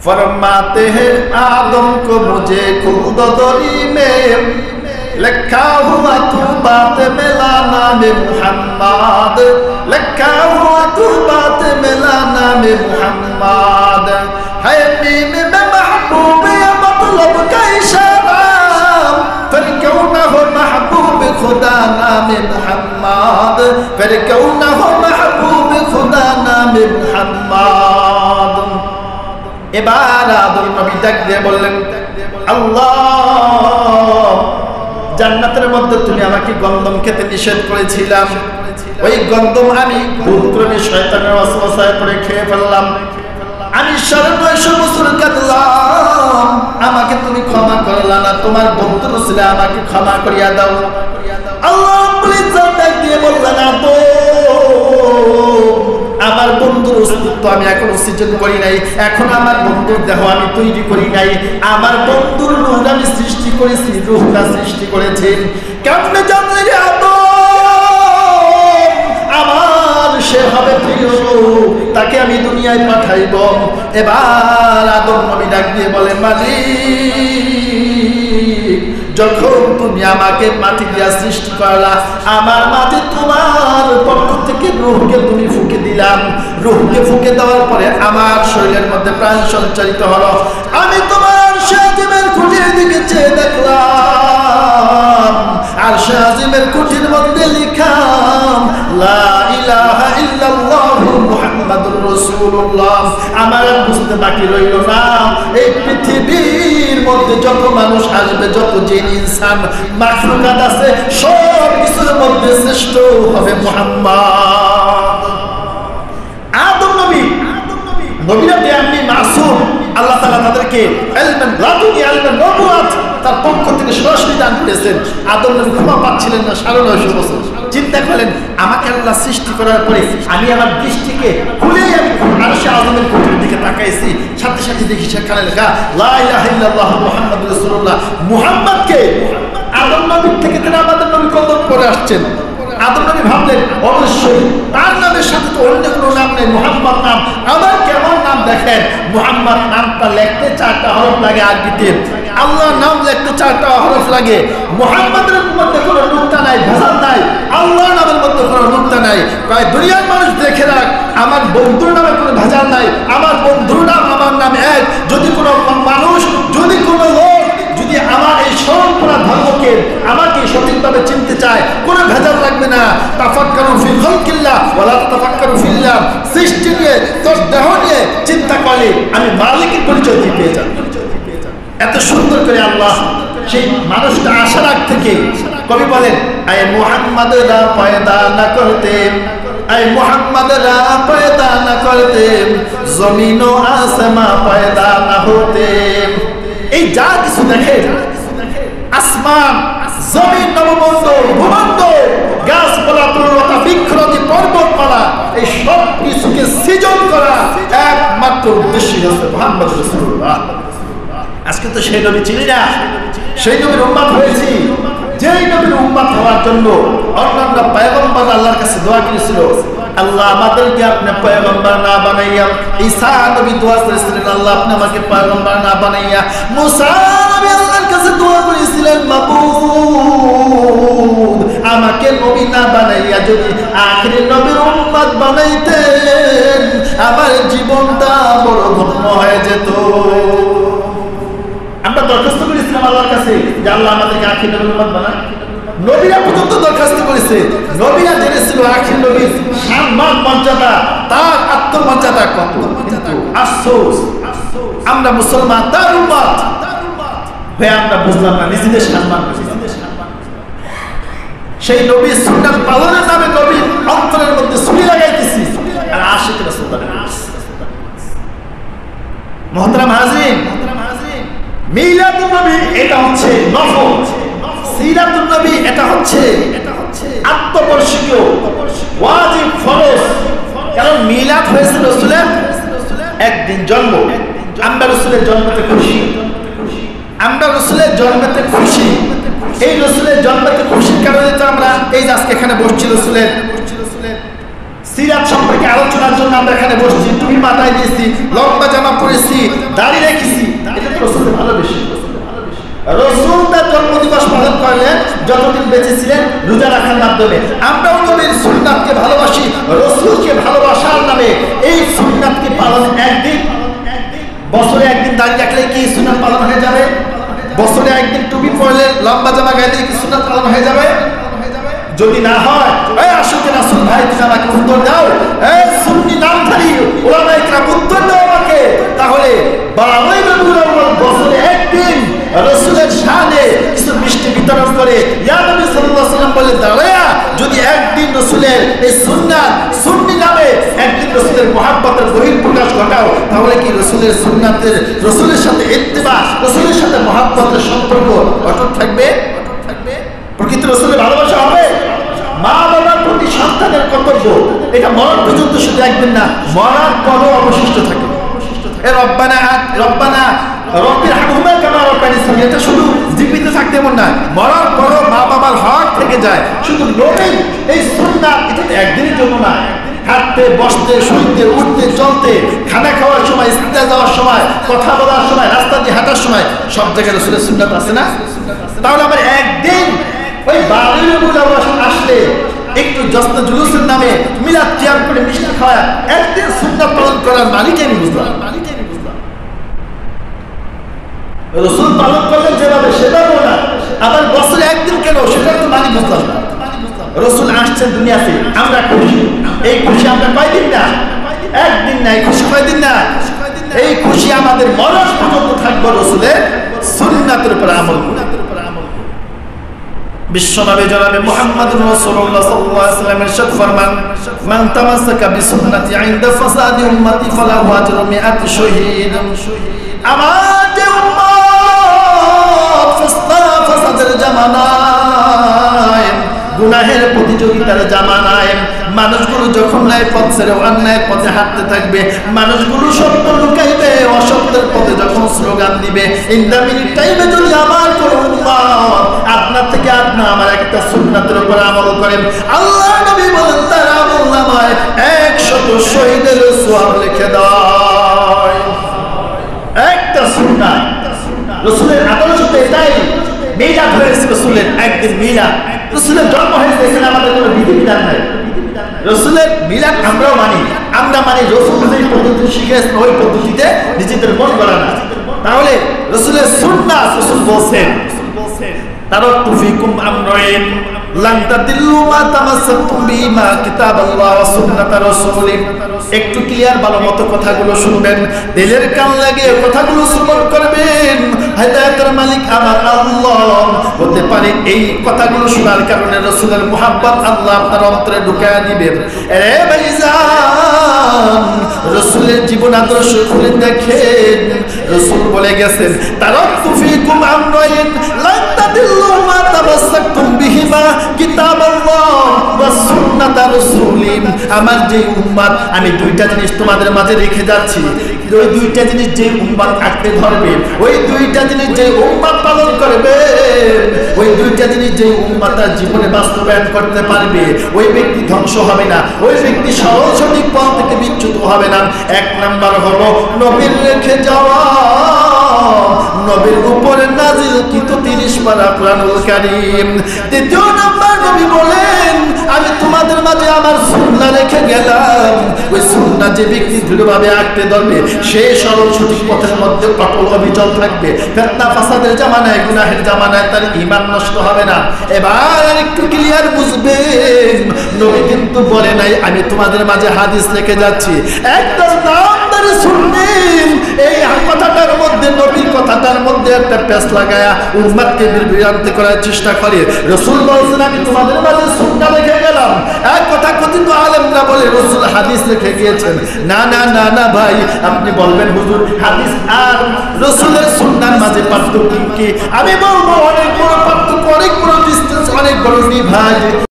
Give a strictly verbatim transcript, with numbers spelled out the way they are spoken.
फरमाते हैं आदम को मुझे खुद दरी में लिखा हुआ तू बात मिला नाम मुहम्मद, लिखा हुआ तू बात मिला नाम मुहम्मद। है मीम में महबूब या मतलब का इशारा, फिर क्यों न हो महबूब खुदा नाम मुहम्मद, फिर क्यों न हो महबूब खुदा नाम मुहम्मद। এবার আদম নবী ডাক দিয়ে বললেন, আল্লাহ, জান্নাতের মধ্যে তুমি আমাকে গন্ধম খেতে নিষেধ করেছিলাম, ওই গন্ধম আমি ভুল করে শয়তানের ওয়াসওয়াসায় পড়ে খেয়ে ফেললাম। আমি সাড়ে নয়শো বছর কাঁদলাম, আমাকে তুমি ক্ষমা করলা না, তোমার বন্ধু রসুলে আমাকে ক্ষমা করিয়া দাও। আল্লাহ ডাক দিয়ে বললেন, আমার বন্ধুর অস্তিত্ব আমি এখনো সৃজন করি নাই, এখন আমার বন্ধুর দেহ আমি তৈরি করি নাই, আমার বন্ধুর রূহ আমি সৃষ্টি করেছি, রূহটা সৃষ্টি করেছি। কেমনে জানলে রে আদম আমার সে হবে প্রিয়, তাকে আমি দুনিয়ায় পাঠাইব। এবার আদম নবী ডাক দিয়ে বলে, মালিক, যখন তুমি আমাকে মাটি দিয়া সৃষ্টি করলা, আমার মাটি তোমার পক্ষ থেকে রূহকে তুমি ফুঁকে দিলাম, রূহকে ফুঁকে দেওয়ার পরে আমার শরীরের মধ্যে প্রাণ সঞ্চারিত হলো। আমি তোমার শাহজিমের কুটির দিকে চেয়ে দেখলাম, আর শাহজিমের কুটির মধ্যে লিখাম লা ইলাহা ইল্লাল্লাহু মুহাম্মাদুর রাসূলুল্লাহ। আমার বুঝতে বাকি রইল না, এই পৃথিবীর মধ্যে যত মানুষ আসবে, যত জিন ইনসান মাখলুকাত আছে, সব কিছুর মধ্যে শ্রেষ্ঠ হবে মুহাম্মদ। আদম নবী, নবীরা বেআইনি মাসুম, আল্লাহ তাআলা তাদেরকে ইলমান লাদুনি ইলমান নবুওয়াত তার পক্ষ থেকে সরাসরি দান করেছেন। আদম নবী ক্ষমা পাচ্ছিলেন না সাড়ে নয়শো বছর। চিন্তা করেন, আমাকে আল্লাহ সৃষ্টি করার পরে আমি আমার দৃষ্টিকে খুলেই আমি আরশে আযমের কুটির দিকে তাকাইছি, সাথে সাথে দেখি সেখানে লেখা লা ইলাহা ইল্লাল্লাহ মুহাম্মাদুর রাসূলুল্লাহ। মুহাম্মদকে আদম নবীর থেকে তিনি আমাদের নবী কদম করে আসছেন। আদম নবী ভাবলেন, অবশ্যই তার নামের সাথে তো অন্য কোনো নাম নেই, মুহাম্মদ নাম। আবার কেমন নাম দেখেন, মুহাম্মদ নামটা লিখতে চারটা হরফ লাগে আরবিতে, আল্লাহর নাম লিখতে চারটা হরফ লাগে। মুহাম্মদের মধ্যে কোনো নুক্তা নাই, ভেজাল নাই, আল্লাহর নামের মধ্যে কোনো নুক্তা নাই। কয় দুনিয়ার মানুষ দেখে রাখ, আমার বন্ধুর নামে কোনো ভেজাল নাই, আমার বন্ধুর নাম আমার নাম এক। যদি কোনো মানুষ, যদি কোনো লোক যদি আমার এই স্মরণ করা ধর্মকে আমাকে সঠিকভাবে চিনতে চায়, কোনো ভেজাল লাগবে না। তাফাক্কারু ফি খালকিল্লাহ ওয়ালা তাফাক্কারু ফিল্লাহ। সৃষ্টি নিয়ে, তোর দেহ নিয়ে চিন্তা করলে আমি মালিকের পরিচয় দিয়ে পেয়ে যাব। এত সুন্দর করে আল্লাহ সেই মানুষটা আসার আগ থেকে কবি বলেন, আয় মুহাম্মাদরা পয়দা না করতে, আয় মুহাম্মাদরা পয়দা না করতে, জমিন ও আসমান পয়দা না হতে। এই যা কিছু দেখে, আসমান, জমিন, নবমণ্ডল, ভূমণ্ডল, গাছপালা, তরুলতা, বৃক্ষলতা, পর্বতমালা, এই সব কিছুকে সৃজন করা একমাত্র উদ্দেশ্য হচ্ছে মুহাম্মদ রাসূলুল্লাহ। আজকে তো সেই নবী চিনি না, সেই নবীর উম্মত হয়েছি, যেই নবীর উম্মত হওয়ার জন্য অন্যান্য পয়গম্বর আল্লাহর কাছে দোয়া করেছিল, আল্লাহ আমাদেরকে আপনি পয়গম্বর না বানাইয়া। ঈসা নবী দোয়া করেছিলেন, আল্লাহ আপনি আমাকে পয়গম্বর না বানাইয়া। মুসা নবী আল্লাহর কাছে দোয়া করেছিলেন, মাবুদ আমাকে নবী না বানাইয়া যদি আখিরি নবীর উম্মত বানাইতেন, আমার জীবনটা বড় ধন্য হয়ে যেত। আমরা দরখাস্ত করেছিলাম আল্লাহর কাছে যে আল্লাহ আমাদেরকে আখিরি নবীর উম্মত বানান। নবীরা পর্যন্ত দরখাস্ত করেছে, নবীরা জেনেছিল আখির নবীর সম্মান মর্যাদা, তার আত্মমর্যাদা কত। কিন্তু আফসোস, আমরা মুসলমান, তার উম্মত হয়ে আমরা বুঝলাম না নিজেদের সম্মান। সেই নবীর সুন্নাত পালনের নামে নবীর অন্তরের মধ্যে ছুরি লাগাইতেছি, আর আশিক রাসূল মুহতারাম হাজিরিন, মিলাদুন নবী এটা হচ্ছে নফল, সিরাতুন নবী এটা হচ্ছে আত্মবর্ষীয় ওয়াজিব ফরজ। কারণ মিলাদ হয়েছে রাসূলের একদিন জন্ম, আমরা রাসূলের জন্মতে খুশি, আমরা রাসূলের জন্মতে খুশি। এই রাসূলের জন্মতে খুশির কারণে তো আমরা এই আজকে এখানে বসছি, রাসূলের সিরাত সম্পর্কে আলোচনার জন্য আমরা এখানে বসছি। টুপি মাথায় দিয়েছি, লম্বা জামা পরেছি, দাড়ি দাঁড়িয়ে রাখলে কি সুন্নাত পালন হয়ে যাবে? বছরে একদিন টুপি পরলে লম্বা জামা গায়ে দিয়ে কি সুন্নাত পালন হয়ে যাবে? যদি না হয়, এই আশুকে রাসূল ভাই তুমি আমাকে উত্তর দাও, এই সুন্নি নামধারী ওলামায়ে কেরাম উত্তর দাও আমাকে। তাহলে বারোই রবিউল আউয়াল বছরে একদিন রাসূলের শানে কিছু মিষ্টি বিতরণ করে ইয়া নবী সাল্লাল্লাহু আলাইহি ওয়াসাল্লাম বলে দাঁড়ায়া যদি একদিন রাসূলের এই সুন্নাত সুন্নি নামে একদিন রাসূলের মুহাব্বতের বহিঃপ্রকাশ ঘটাও, তাহলে কি রাসূলের সুন্নাতের রাসূলের সাথে ইত্তেবা রাসূলের সাথে মুহাব্বতের সম্পর্ক অটুট থাকবে? থাকবে প্রকৃত রাসূলের ভালোবাসা হবে? মা বাবার প্রতি সন্তানের কর্তব্য এটা মরণ পর্যন্ত শুধু একদিন না, মরার পরও অবশিষ্ট থাকে। এ রব্বানা রব্বানা রব্বির হামহুমা কামা রব্বানি সগীরা, এটা শুধু জীবিত থাকতে এমন না, মরার পরও মা বাবার হক থেকে যায়। শুধু নবী এই সুন্নাত এটা তো একদিনের জন্য না, হাঁটতে বসতে শুইতে উঠতে চলতে খানা খাওয়ার সময় ইস্তেঞ্জা যাওয়ার সময় কথা বলার সময় রাস্তা দিয়ে হাঁটার সময় সব জায়গায় রাসূলের সুন্নাত আছে না? তাহলে আমরা একদিন ওই বারোই রবিউল আউয়াল আসলে একটু জশ্ন জুলুসের নামে মিলাদ কিয়াম করে মিষ্টি খাওয়া একদিন সুন্নাত পালন করার মালিক আমি বুঝলাম। রাসূল পালন করলেন যেভাবে সেভাবেও না, আবার বছরে একদিন কেন সেটা তো মানি বুঝলাম না। রাসূল আসছেন দুনিয়াতে, আমরা খুশি, এই খুশি আমরা কয়দিন না? একদিন না। এই খুশি কয়দিন না? এই খুশি আমাদের মরণ পর্যন্ত থাকবে রাসূলের সুন্নাতের উপর আমল করে। বিশ্বনবী জনাবে মুহাম্মদুর রাসূলুল্লাহ সাল্লাল্লাহু আলাইহি ওয়াসাল্লাম ইরশাদ ফরমান, মান তামাসসাকা বিসুন্নতি ইনদা ফাসাদি উম্মতি ফালাহু আজরু মিআতি শাহীদ। আমার যে উম্মত ফাসাদের জামানায়, গুনাহের প্রতিযোগিতার জামানায় মানুষগুলো যখন ন্যায় পথ ছেড়ে অন্যায় পথে হাঁটতে থাকবে, মানুষগুলো সত্য লুকাইবে, অসত্যের পথে যখন স্লোগান দিবে, ইন দ্য মিনিট টাইমে যদি আমার কোনো উম্মত আপনার থেকে আপনি আমার একটা সুন্নাতের উপর আমল করেন, আল্লাহ নবী বলেন তার আমলনামায় একশত শহীদের সওয়াব লিখে দেয়। একটা সুন্নাত রাসূলের আদর্শ তো এটাই। মিলাদ হয়েছে রাসূলের একদিন, মিলাদ রাসূলের জন্ম হয়েছে, এখানে আমাদের কোনো বিধিবিধান নাই। রাসূলের মিলাদ আমরাও মানি, আমরা মানি রাসূল যেই পদ্ধতি শিখিয়েছেন ওই পদ্ধতিতে নিজেদের মন গড়া না। তাহলে রাসূলের সুন্নাত রাসূল বলেন তারাকতু ফিকুম আমরাইন লান তাদিল্লু মা তামাসসাকতুম বিহিমা কিতাবাল্লাহ ওয়া সুন্নাতা রাসূলি। একটু ক্লিয়ার ভালো মতো কথাগুলো শুনবেন, দিলের কান লাগিয়ে কথাগুলো শ্রবণ করবেন। হেদায়েতের মালিক আমার আল্লাহ হতে পারে এই কথাগুলো শোনার কারণে রাসূলের মুহাব্বত আল্লাহ আপনার অন্তরে ঢুকায়া দিবেন। এ ভাইজান, রাসূলের জীবন আদর্শ খুলে দেখেন। রাসূল বলে গেছেন তারাকতু ফিকুম আমরাইন লান তাদিল্লু মা তামাসসাকতুম বিহিমা কিতাবাল্লাহ ওয়া সুন্নাতা রাসূলি। আমার যে উম্মত আমি দুইটা জিনিস তোমাদের মাঝে রেখে যাচ্ছি, ওই দুইটা জিনিস যে উম্মত আঁকড়ে ধরবে, ওই দুইটা জিনিস যে উম্মত পালন করবে, ওই দুইটা জিনিস যে উম্মত তার জীবনে বাস্তবায়ন করতে পারবে, ওই ব্যক্তি ধ্বংস হবে না, ওই ব্যক্তি সরল সঠিক পথ থেকে বিচ্যুত হবে না। এক নাম্বার হলো নবীর রেখে যাওয়া, নবীর উপরে নাজিলকৃত তিরিশ পারা কুরআনুল কারীম। দ্বিতীয় নাম্বার নবী বলেন আমি তোমাদের মাঝে আমার সুন্নাহ রেখে গেলাম, ওই সুন্নাহ যে ব্যক্তি দৃঢ়ভাবে আঁকড়ে ধরবে সে সরল সঠিক পথের মধ্যে অটল অবিচল থাকবে। ফিতনা ফাসাদের জামানায়, গুনাহের জামানায় তার ঈমান নষ্ট হবে না। এবার একটু ক্লিয়ার বুঝবেন, নবী কিন্তু বলে নাই আমি তোমাদের মাঝে হাদিস রেখে যাচ্ছি। একটা নামদারি শুনবেন, এই কথাটার মধ্যে নবীর কথাটার মধ্যে একটা পেশ লাগায়া উম্মতকে বিভ্রান্ত করার চেষ্টা করে। রাসূল বলেছেন আমি তোমাদের মাঝে সুন্নাহ রেখে গেলাম, এক কথা কথিত আলেমরা বলে রাসূল হাদিস রেখে গিয়েছেন। না না না না ভাই, আপনি বলবেন হুজুর হাদিস আর রাসূলের সুন্নাহর মাঝে পার্থক্য কি? আমি বলবো অনেক বড় পার্থক্য, অনেক বড় ডিসটেন্স, অনেক বড় ডিভাইড।